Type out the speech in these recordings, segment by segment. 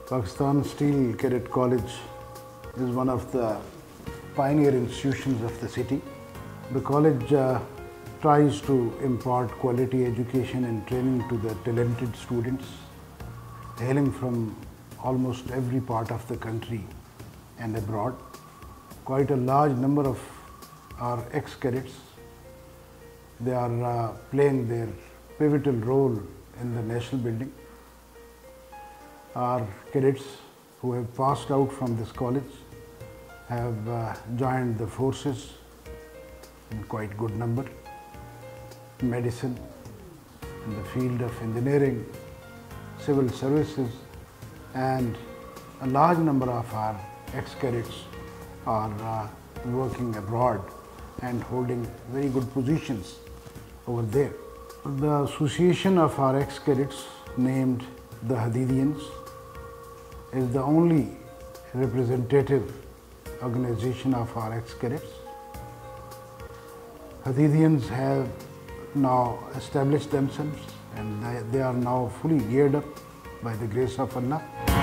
Pakistan Steel Cadet College is one of the pioneer institutions of the city. The college tries to impart quality education and training to the talented students hailing from almost every part of the country and abroad. Quite a large number of our ex-cadets, they are playing their pivotal role in the national building. Our cadets who have passed out from this college have joined the forces in quite good number, medicine, in the field of engineering, civil services, and a large number of our ex-cadets are working abroad and holding very good positions over there. The association of our ex-cadets, named the Hadidians, is the only representative organization of our ex-cadets. Hadidians have now established themselves and they are now fully geared up by the grace of Allah.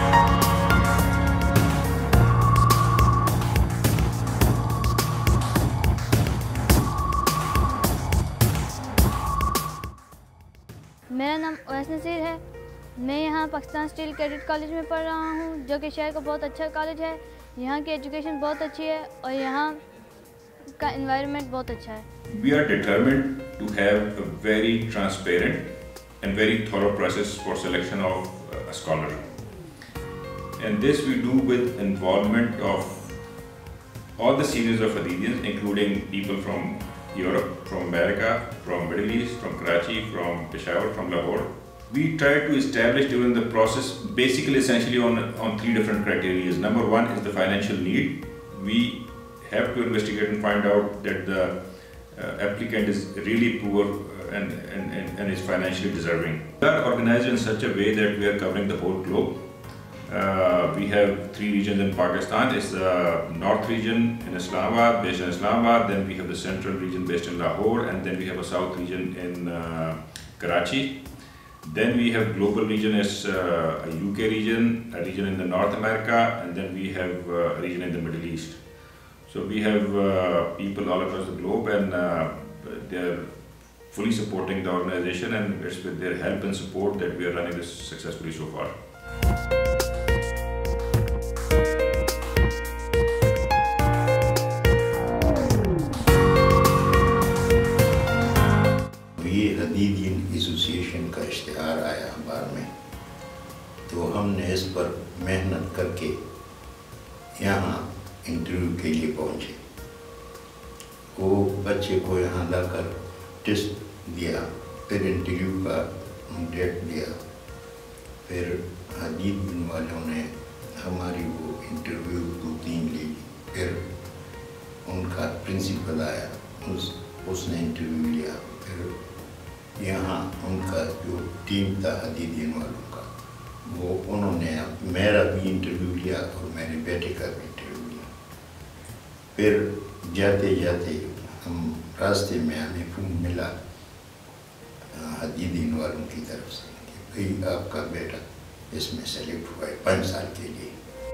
मेरा नाम Owais Naseer है। मैं यहाँ Pakistan steel cadet college में पढ़ रहा हूँ, जो कि शहर का बहुत अच्छा कॉलेज है। यहाँ की एजुकेशन बहुत अच्छी है और यहाँ का एनवायरनमेंट बहुत अच्छा है। We are determined to have a very transparent and very thorough process for selection of a scholar. And this we do with involvement of all the seniors of Hadidians, including people from Europe, from America, from Middle East, from Karachi, from Peshawar, from Lahore. We try to establish during the process basically essentially on three different criteria. Number one is the financial need. We have to investigate and find out that the applicant is really poor and is financially deserving. We are organized in such a way that we are covering the whole globe. We have three regions in Pakistan. It's the north region in Islamabad, based in Islamabad. Then we have the central region based in Lahore, and then we have a south region in Karachi. Then we have global region as a UK region, a region in the North America, and then we have a region in the Middle East. So we have people all across the globe, and they are fully supporting the organization, and it's with their help and support that we are running this successfully so far. हदीदियन association का इश्तिहार आया अखबार में, तो हमने इस पर मेहनत करके यहाँ इंटरव्यू के लिए पहुँचे। वो बच्चे को यहाँ लाकर टेस्ट दिया, फिर इंटरव्यू का डेट दिया, फिर हदीदियन वालों ने हमारी वो इंटरव्यू 2-3 ली। फिर उनका प्रिंसिपल आया, उसने इंटरव्यू लिया। फिर यहाँ उनका जो टीम था हदीदियन वालों का, वो उन्होंने मेरा भी इंटरव्यू लिया और मेरे बेटे का भी इंटरव्यू लिया। फिर जाते जाते हम रास्ते में हमें फ़ोन मिला हदीदियन वालों की तरफ से कि भाई आपका बेटा इसमें सेलेक्ट हुआ है 5 साल के लिए।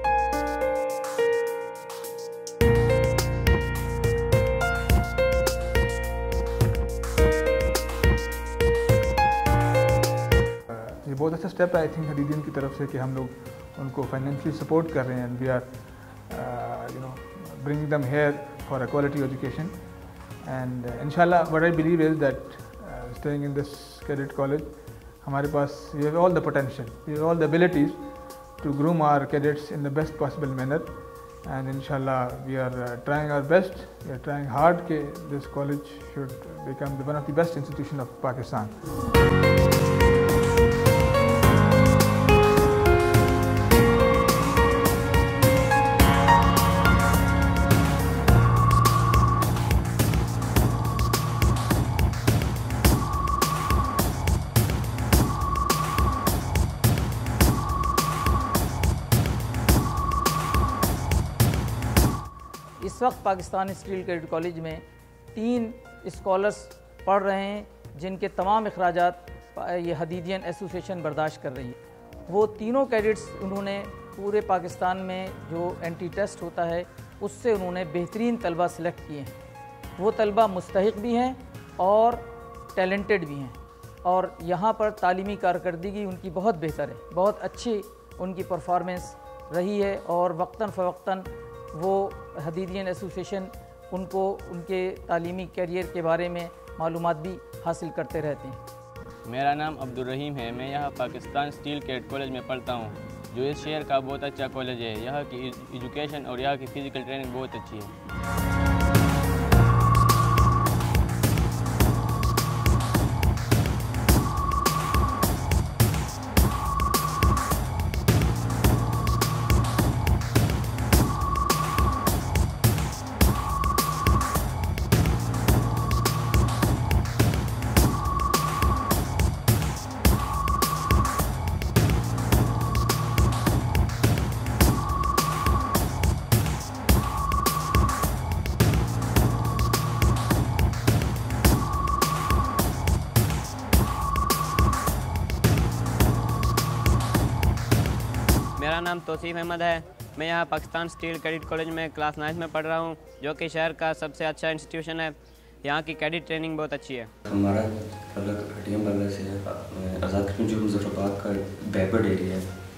ये बहुत अच्छा स्टेप है आई थिंक हदीदियन की तरफ से कि हम लोग उनको फाइनेंशियली सपोर्ट कर रहे हैं and we are bringing them here for a quality education and इंशाल्लाह what I believe is that staying in this cadet college हमारे पास we have all the potential, we have all the abilities to groom our cadets in the best possible manner and इंशाल्लाह we are trying our best, we are trying hard कि this college should become one of the best institution of Pakistan. इस वक्त Pakistan steel cadet college में 3 scholars पढ़ रहे हैं जिनके तमाम अखराजात ये हदीदियन एसोसिएशन बर्दाश्त कर रही है। وہ تینوں کیڈٹس انہوں نے پورے پاکستان میں جو انٹری ٹیسٹ ہوتا ہے اس سے انہوں نے بہترین طلبہ سلیکٹ کیے ہیں. وہ طلبہ مستحق بھی ہیں اور ٹیلنٹڈ بھی ہیں, اور یہاں پر تعلیمی کارکردگی ان کی بہت بہتر ہے, بہت اچھی ان کی پرفارمنس رہی ہے, اور وقتاً فوقتاً وہ حدیدین ایسوسیشن ان کو ان کے تعلیمی کیریئر کے بارے میں معلومات بھی حاصل کرتے رہتے ہیں. میرا نام عبدالرحیم ہے. میں یہاں پاکستان اسٹیل کیڈٹ کالج میں پڑھتا ہوں, جو اس شہر کا بہت اچھا کالج ہے. یہاں کی ایجوکیشن اور یہاں کی فزیکل ٹریننگ بہت اچھی ہے. میرا نام توصیف احمد ہے. میں یہاں پاکستان اسٹیل کیڈٹ کالج میں کلاس 9 میں پڑھ رہا ہوں, جو کہ شہر کا سب سے اچھا انسٹیٹیوشن ہے. یہاں کی کیڈٹ ٹریننگ بہت اچھی ہے. ہمارا تعلق ہٹیم بنگلہ سے ہے. آزاد کشمیر جو مظفر آباد کا بیکورڈ ایریا ہے,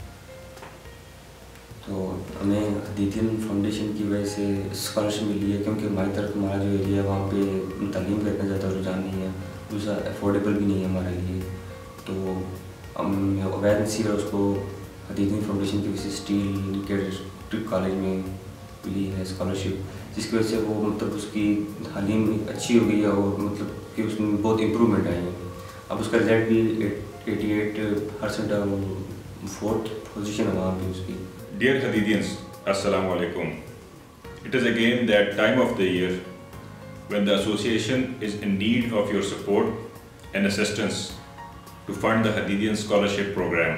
تو ہمیں حدیدین فاؤنڈیشن کی وجہ سے اسکالرشپ ملی ہے, کیونکہ ہماری طرف ہمارا جو ایریا ہے وہاں پہ تعلیم کا اتنا زیادہ رجحان نہیں ہے, دوسرا افورڈیبل بھی نہیں ہے ہمارے لیے. تو ہم عبید نصیر اور اس کو حدیدین فاؤنڈیشن کی وجہ سے اسٹیل کیڈٹ کالج میں ملی ہے اسکالرشپ, جس کی وجہ سے وہ مطلب اس کی تعلیم اچھی ہو گئی ہے, اور مطلب کہ اس میں بہت امپرومنٹ آئی ہے. اب اس کا رزلٹ بھی 88% 4th پوزیشن ہے وہاں پہ اس کی. Dear Hadidians, Assalamu alaikum. It is again that time of the year when the association is in need of your support and assistance to fund the Hadidian Scholarship Program.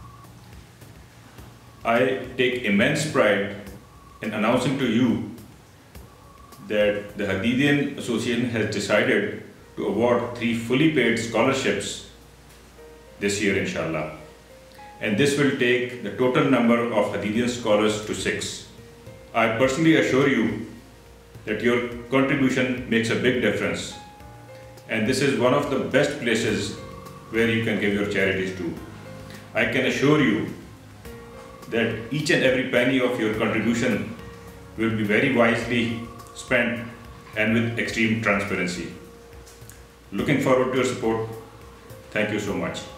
I take immense pride in announcing to you that the Hadidian Association has decided to award 3 fully paid scholarships this year, inshallah. And this will take the total number of Hadidian scholars to 6. I personally assure you that your contribution makes a big difference, and this is one of the best places where you can give your charities to. I can assure you that each and every penny of your contribution will be very wisely spent and with extreme transparency. Looking forward to your support. Thank you so much.